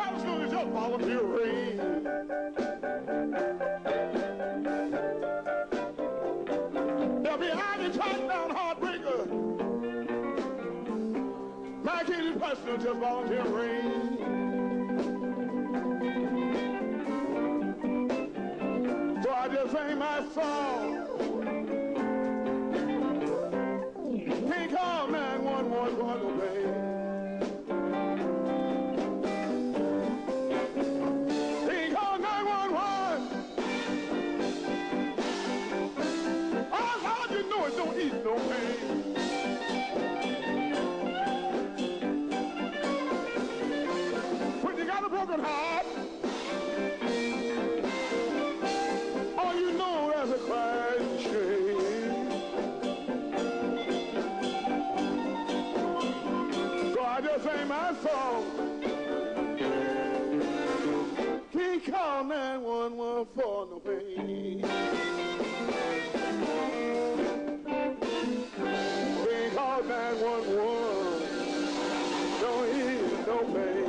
private school is just volunteering. They'll be out and track down heartbreaker. My kid is personal, just volunteering. So I just sing my song. Can't call 911 for no pain. Can't call 911. Oh Lord, you know it don't eat no pain. When you got a broken heart, all you know is a crying shame. I just sang my song. Can't call 911 for no pain. Can't call 911. Don't hear no pain.